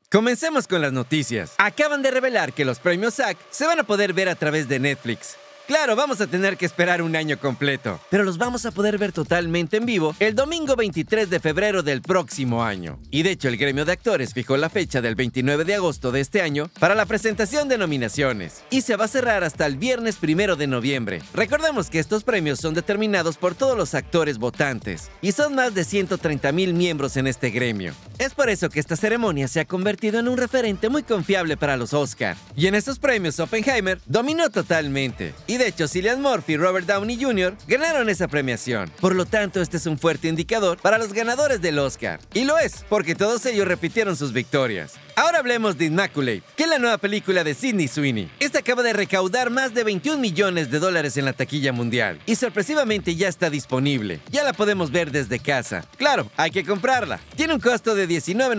Comencemos con las noticias. Acaban de revelar que los premios SAG se van a poder ver a través de Netflix. Claro, vamos a tener que esperar un año completo, pero los vamos a poder ver totalmente en vivo el domingo 23 de febrero del próximo año. Y de hecho, el gremio de actores fijó la fecha del 29 de agosto de este año para la presentación de nominaciones, y se va a cerrar hasta el viernes 1 de noviembre. Recordemos que estos premios son determinados por todos los actores votantes, y son más de 130,000 miembros en este gremio. Es por eso que esta ceremonia se ha convertido en un referente muy confiable para los Oscar. Y en estos premios, Oppenheimer dominó totalmente. Y de hecho, Cillian Murphy y Robert Downey Jr. ganaron esa premiación. Por lo tanto, este es un fuerte indicador para los ganadores del Oscar. Y lo es, porque todos ellos repitieron sus victorias. Ahora hablemos de Immaculate, que es la nueva película de Sydney Sweeney. Esta acaba de recaudar más de 21 millones de dólares en la taquilla mundial. Y sorpresivamente ya está disponible. Ya la podemos ver desde casa. Claro, hay que comprarla. Tiene un costo de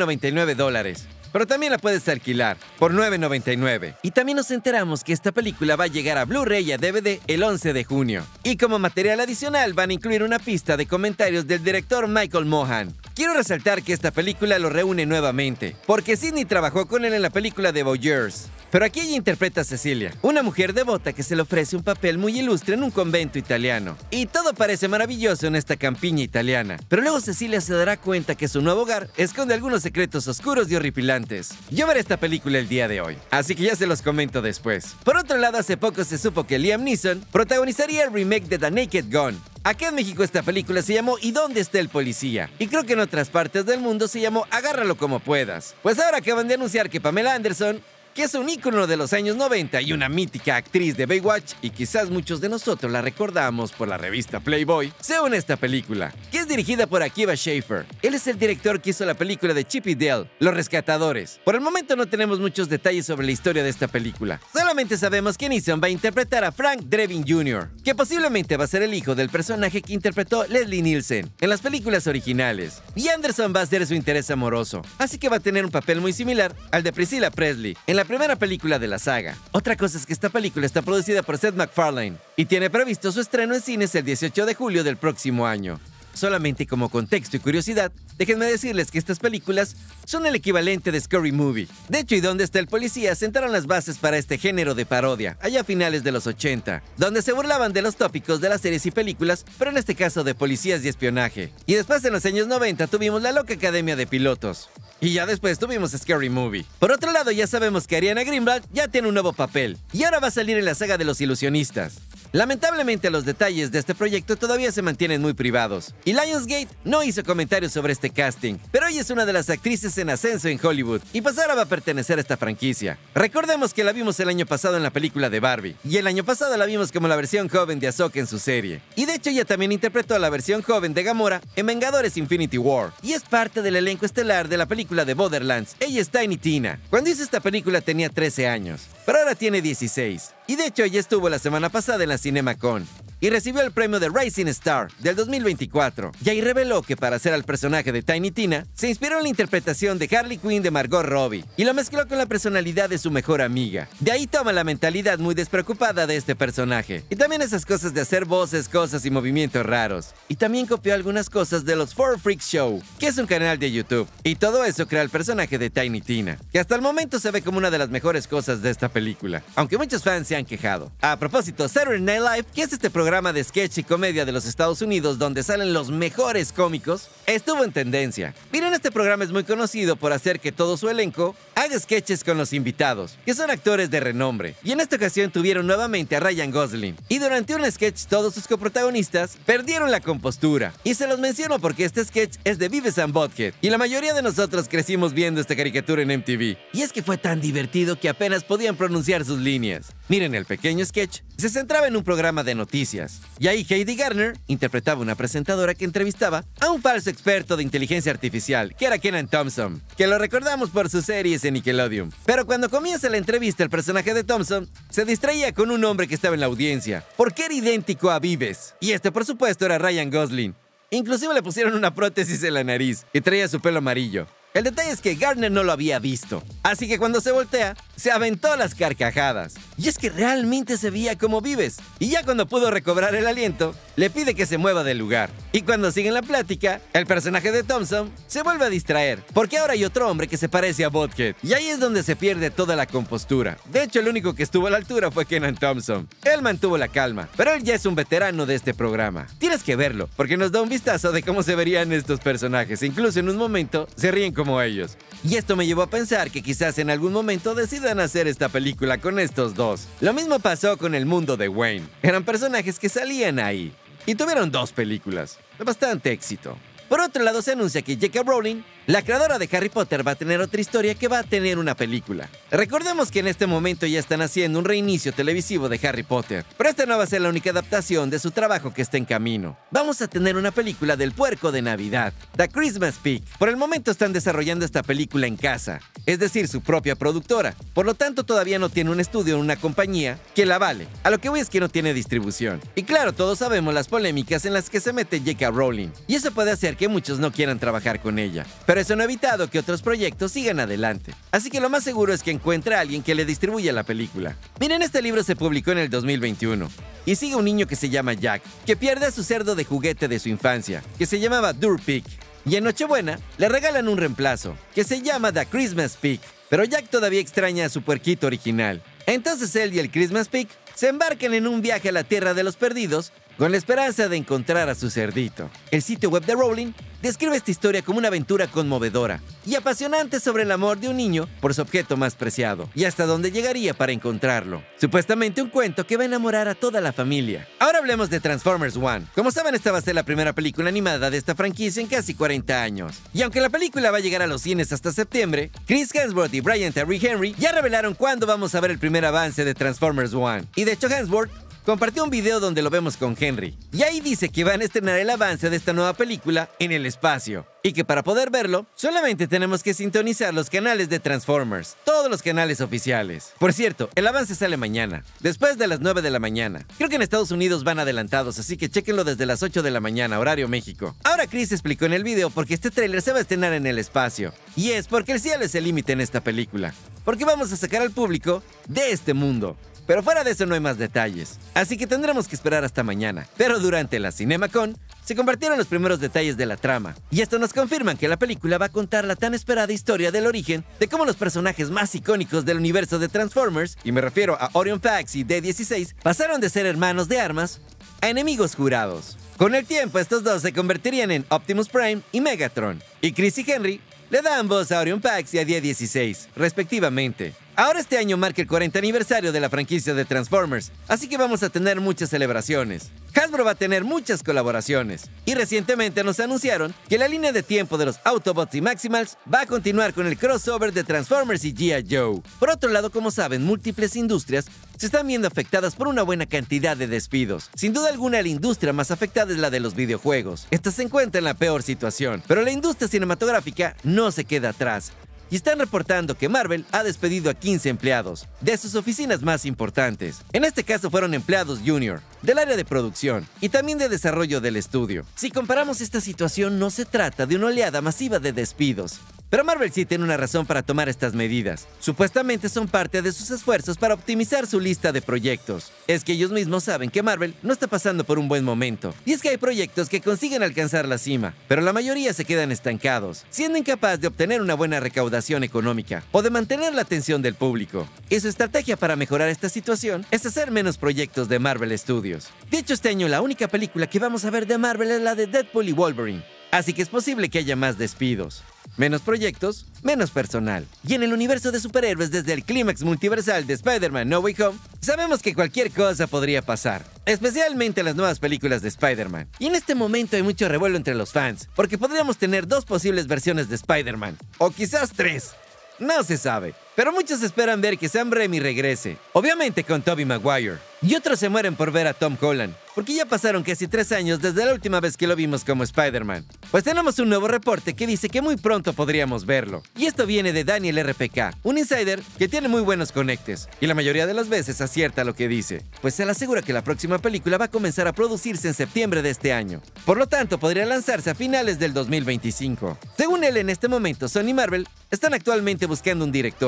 $19.99. Pero también la puedes alquilar por $9.99. Y también nos enteramos que esta película va a llegar a Blu-ray y a DVD el 11 de junio. Y como material adicional van a incluir una pista de comentarios del director Michael Mohan. Quiero resaltar que esta película lo reúne nuevamente, porque Sydney trabajó con él en la película de Voyeurs. Pero aquí ella interpreta a Cecilia, una mujer devota que se le ofrece un papel muy ilustre en un convento italiano. Y todo parece maravilloso en esta campiña italiana. Pero luego Cecilia se dará cuenta que su nuevo hogar esconde algunos secretos oscuros y horripilantes. Yo veré esta película el día de hoy, así que ya se los comento después. Por otro lado, hace poco se supo que Liam Neeson protagonizaría el remake de The Naked Gun. Acá en México esta película se llamó ¿Y dónde está el policía? Y creo que en otras partes del mundo se llamó Agárralo como puedas. Pues ahora acaban de anunciar que Pamela Anderson, que es un ícono de los años 90 y una mítica actriz de Baywatch, y quizás muchos de nosotros la recordamos por la revista Playboy, se une a esta película, que es dirigida por Akiva Schaffer. Él es el director que hizo la película de Chip y Dale, Los Rescatadores. Por el momento no tenemos muchos detalles sobre la historia de esta película. Solamente sabemos que Neeson va a interpretar a Frank Drebin Jr., que posiblemente va a ser el hijo del personaje que interpretó Leslie Nielsen en las películas originales. Y Anderson va a ser su interés amoroso, así que va a tener un papel muy similar al de Priscilla Presley en la primera película de la saga. Otra cosa es que esta película está producida por Seth MacFarlane y tiene previsto su estreno en cines el 18 de julio del próximo año. Solamente como contexto y curiosidad, déjenme decirles que estas películas son el equivalente de Scary Movie. De hecho, ¿Y dónde está el policía? Sentaron las bases para este género de parodia, allá a finales de los 80, donde se burlaban de los tópicos de las series y películas, pero en este caso de policías y espionaje. Y después en los años 90 tuvimos la loca academia de pilotos. Y ya después tuvimos Scary Movie. Por otro lado, ya sabemos que Ariana Greenblatt ya tiene un nuevo papel, y ahora va a salir en la saga de Los Ilusionistas. Lamentablemente los detalles de este proyecto todavía se mantienen muy privados, y Lionsgate no hizo comentarios sobre este casting, pero ella es una de las actrices en ascenso en Hollywood, y pues ahora va a pertenecer a esta franquicia. Recordemos que la vimos el año pasado en la película de Barbie, y el año pasado la vimos como la versión joven de Ahsoka en su serie. Y de hecho ella también interpretó la versión joven de Gamora en Vengadores Infinity War, y es parte del elenco estelar de la película de Borderlands. Ella es Tiny Tina. Cuando hizo esta película tenía 13 años, pero ahora tiene 16. Y de hecho ella estuvo la semana pasada en la CinemaCon y recibió el premio de Rising Star del 2024. Y ahí reveló que para hacer al personaje de Tiny Tina, se inspiró en la interpretación de Harley Quinn de Margot Robbie y lo mezcló con la personalidad de su mejor amiga. De ahí toma la mentalidad muy despreocupada de este personaje. Y también esas cosas de hacer voces, cosas y movimientos raros. Y también copió algunas cosas de los Four Freaks Show, que es un canal de YouTube. Y todo eso crea el personaje de Tiny Tina, que hasta el momento se ve como una de las mejores cosas de esta película, aunque muchos fans se han quejado. A propósito, Saturday Night Live, que es este programa de sketch y comedia de los Estados Unidos donde salen los mejores cómicos, estuvo en tendencia. Miren, este programa es muy conocido por hacer que todo su elenco haga sketches con los invitados, que son actores de renombre. Y en esta ocasión tuvieron nuevamente a Ryan Gosling. Y durante un sketch todos sus coprotagonistas perdieron la compostura. Y se los menciono porque este sketch es de Beavis and Butthead, y la mayoría de nosotros crecimos viendo esta caricatura en MTV. Y es que fue tan divertido que apenas podían pronunciar sus líneas. Miren, el pequeño sketch se centraba en un programa de noticias, y ahí Heidi Gardner interpretaba una presentadora que entrevistaba a un falso experto de inteligencia artificial, que era Kenan Thompson, que lo recordamos por sus series en Nickelodeon. Pero cuando comienza la entrevista, el personaje de Thompson se distraía con un hombre que estaba en la audiencia, porque era idéntico a Beavis. Y este, por supuesto, era Ryan Gosling. Inclusive le pusieron una prótesis en la nariz y traía su pelo amarillo. El detalle es que Gardner no lo había visto, así que cuando se voltea, se aventó las carcajadas. Y es que realmente se veía como Vives. Y ya cuando pudo recobrar el aliento, le pide que se mueva del lugar. Y cuando siguen la plática, el personaje de Thompson se vuelve a distraer, porque ahora hay otro hombre que se parece a Butthead. Y ahí es donde se pierde toda la compostura. De hecho, el único que estuvo a la altura fue Kenan Thompson. Él mantuvo la calma, pero él ya es un veterano de este programa. Tienes que verlo, porque nos da un vistazo de cómo se verían estos personajes. Incluso en un momento se ríen como ellos. Y esto me llevó a pensar que quizás en algún momento decidan hacer esta película con estos dos. Lo mismo pasó con el mundo de Wayne. Eran personajes que salían ahí. Y tuvieron 2 películas, de bastante éxito. Por otro lado, se anuncia que J.K. Rowling, la creadora de Harry Potter, va a tener otra historia que va a tener una película. Recordemos que en este momento ya están haciendo un reinicio televisivo de Harry Potter, pero esta no va a ser la única adaptación de su trabajo que está en camino. Vamos a tener una película del puerco de Navidad, The Christmas Pig. Por el momento están desarrollando esta película en casa, es decir, su propia productora. Por lo tanto, todavía no tiene un estudio o una compañía que la vale. A lo que voy es que no tiene distribución. Y claro, todos sabemos las polémicas en las que se mete J.K. Rowling, y eso puede hacer que muchos no quieran trabajar con ella. Pero eso no ha evitado que otros proyectos sigan adelante. Así que lo más seguro es que encuentre a alguien que le distribuya la película. Miren, este libro se publicó en el 2021 y sigue un niño que se llama Jack, que pierde a su cerdo de juguete de su infancia, que se llamaba Durpig. Y en Nochebuena le regalan un reemplazo, que se llama The Christmas Pig. Pero Jack todavía extraña a su puerquito original. Entonces él y el Christmas Pig se embarcan en un viaje a la Tierra de los Perdidos con la esperanza de encontrar a su cerdito. El sitio web de Rowling describe esta historia como una aventura conmovedora y apasionante sobre el amor de un niño por su objeto más preciado y hasta dónde llegaría para encontrarlo. Supuestamente un cuento que va a enamorar a toda la familia. Ahora hablemos de Transformers One. Como saben, esta va a ser la primera película animada de esta franquicia en casi 40 años. Y aunque la película va a llegar a los cines hasta septiembre, Chris Hemsworth y Brian Tyree Henry ya revelaron cuándo vamos a ver el primer avance de Transformers One. Y de hecho, Hemsworth compartió un video donde lo vemos con Henry. Y ahí dice que van a estrenar el avance de esta nueva película en el espacio. Y que para poder verlo, solamente tenemos que sintonizar los canales de Transformers. Todos los canales oficiales. Por cierto, el avance sale mañana, después de las 9 de la mañana. Creo que en Estados Unidos van adelantados, así que chéquenlo desde las 8 de la mañana, horario México. Ahora Chris explicó en el video por qué este tráiler se va a estrenar en el espacio. Y es porque el cielo es el límite en esta película. Porque vamos a sacar al público de este mundo. Pero fuera de eso no hay más detalles, así que tendremos que esperar hasta mañana. Pero durante la CinemaCon se compartieron los primeros detalles de la trama, y esto nos confirman que la película va a contar la tan esperada historia del origen de cómo los personajes más icónicos del universo de Transformers, y me refiero a Orion Pax y D-16, pasaron de ser hermanos de armas a enemigos jurados. Con el tiempo, estos dos se convertirían en Optimus Prime y Megatron, y Chris y Henry le dan voz a Orion Pax y a D-16, respectivamente. Ahora este año marca el 40 aniversario de la franquicia de Transformers, así que vamos a tener muchas celebraciones. Hasbro va a tener muchas colaboraciones, y recientemente nos anunciaron que la línea de tiempo de los Autobots y Maximals va a continuar con el crossover de Transformers y G.I. Joe. Por otro lado, como saben, múltiples industrias se están viendo afectadas por una buena cantidad de despidos. Sin duda alguna, la industria más afectada es la de los videojuegos. Esta se encuentra en la peor situación, pero la industria cinematográfica no se queda atrás. Y están reportando que Marvel ha despedido a 15 empleados de sus oficinas más importantes. En este caso fueron empleados junior, del área de producción y también de desarrollo del estudio. Si comparamos esta situación, no se trata de una oleada masiva de despidos. Pero Marvel sí tiene una razón para tomar estas medidas. Supuestamente son parte de sus esfuerzos para optimizar su lista de proyectos. Es que ellos mismos saben que Marvel no está pasando por un buen momento. Y es que hay proyectos que consiguen alcanzar la cima, pero la mayoría se quedan estancados, siendo incapaz de obtener una buena recaudación económica o de mantener la atención del público. Y su estrategia para mejorar esta situación es hacer menos proyectos de Marvel Studios. De hecho, este año la única película que vamos a ver de Marvel es la de Deadpool y Wolverine. Así que es posible que haya más despidos. Menos proyectos, menos personal. Y en el universo de superhéroes, desde el clímax multiversal de Spider-Man No Way Home, sabemos que cualquier cosa podría pasar, especialmente en las nuevas películas de Spider-Man. Y en este momento hay mucho revuelo entre los fans, porque podríamos tener 2 posibles versiones de Spider-Man, o quizás 3. No se sabe, pero muchos esperan ver que Sam Raimi regrese, obviamente con Tobey Maguire. Y otros se mueren por ver a Tom Holland, porque ya pasaron casi 3 años desde la última vez que lo vimos como Spider-Man. Pues tenemos un nuevo reporte que dice que muy pronto podríamos verlo. Y esto viene de Daniel RPK, un insider que tiene muy buenos conectes, y la mayoría de las veces acierta lo que dice. Pues se le asegura que la próxima película va a comenzar a producirse en septiembre de este año. Por lo tanto, podría lanzarse a finales del 2025. Según él, en este momento, Sony y Marvel están actualmente buscando un director.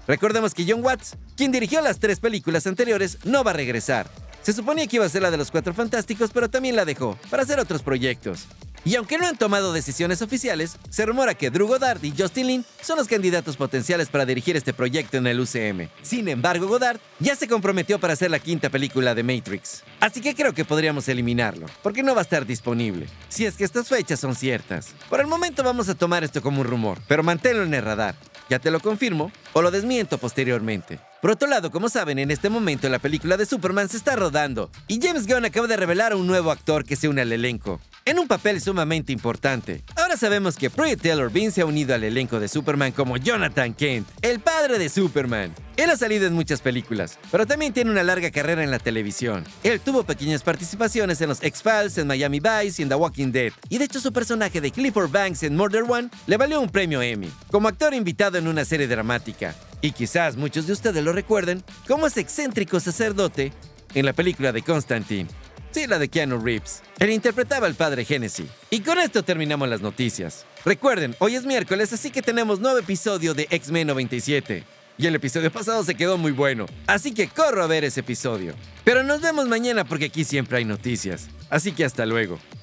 Recordemos que Jon Watts, quien dirigió las 3 películas anteriores, no va a regresar. Se suponía que iba a ser la de los Cuatro Fantásticos, pero también la dejó para hacer otros proyectos. Y aunque no han tomado decisiones oficiales, se rumora que Drew Goddard y Justin Lin son los candidatos potenciales para dirigir este proyecto en el UCM. Sin embargo, Goddard ya se comprometió para hacer la 5ª película de Matrix. Así que creo que podríamos eliminarlo, porque no va a estar disponible, si es que estas fechas son ciertas. Por el momento vamos a tomar esto como un rumor, pero manténlo en el radar. Ya te lo confirmo o lo desmiento posteriormente. Por otro lado, como saben, en este momento la película de Superman se está rodando y James Gunn acaba de revelar a un nuevo actor que se une al elenco, en un papel sumamente importante. Ahora sabemos que Pruitt Taylor Bean se ha unido al elenco de Superman como Jonathan Kent, el padre de Superman. Él ha salido en muchas películas, pero también tiene una larga carrera en la televisión. Él tuvo pequeñas participaciones en los X-Files, en Miami Vice y en The Walking Dead. Y de hecho su personaje de Clifford Banks en Murder One le valió un premio Emmy, como actor invitado en una serie dramática. Y quizás muchos de ustedes lo recuerden como ese excéntrico sacerdote en la película de Constantine. Sí, la de Keanu Reeves. Él interpretaba al padre Genesis. Y con esto terminamos las noticias. Recuerden, hoy es miércoles, así que tenemos nuevo episodio de X-Men 97. Y el episodio pasado se quedó muy bueno, así que corro a ver ese episodio. Pero nos vemos mañana porque aquí siempre hay noticias. Así que hasta luego.